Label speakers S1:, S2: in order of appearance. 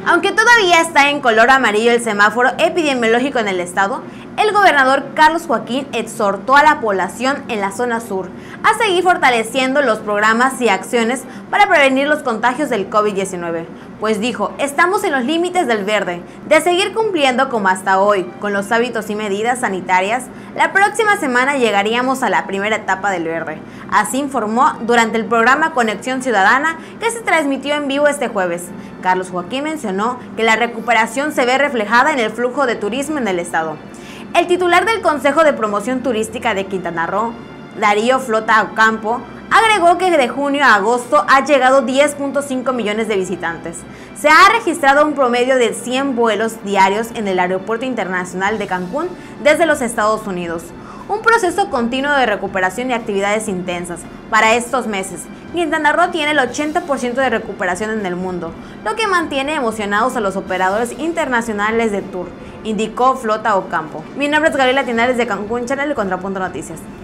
S1: Aunque todavía está en color amarillo el semáforo epidemiológico en el estado, el gobernador Carlos Joaquín exhortó a la población en la zona sur a seguir fortaleciendo los programas y acciones para prevenir los contagios del COVID-19, pues dijo, estamos en los límites del verde, de seguir cumpliendo como hasta hoy con los hábitos y medidas sanitarias, la próxima semana llegaríamos a la primera etapa del verde. Así informó durante el programa Conexión Ciudadana que se transmitió en vivo este jueves. Carlos Joaquín mencionó que la recuperación se ve reflejada en el flujo de turismo en el estado. El titular del Consejo de Promoción Turística de Quintana Roo, Darío Flota Ocampo, agregó que de junio a agosto ha llegado 10.5 millones de visitantes. Se ha registrado un promedio de 100 vuelos diarios en el Aeropuerto Internacional de Cancún desde los Estados Unidos. Un proceso continuo de recuperación y actividades intensas. Para estos meses, Quintana Roo tiene el 80% de recuperación en el mundo, lo que mantiene emocionados a los operadores internacionales de tour, indicó Flota Ocampo. Mi nombre es Gabriela Tinares de Cancún Channel y Contrapunto Noticias.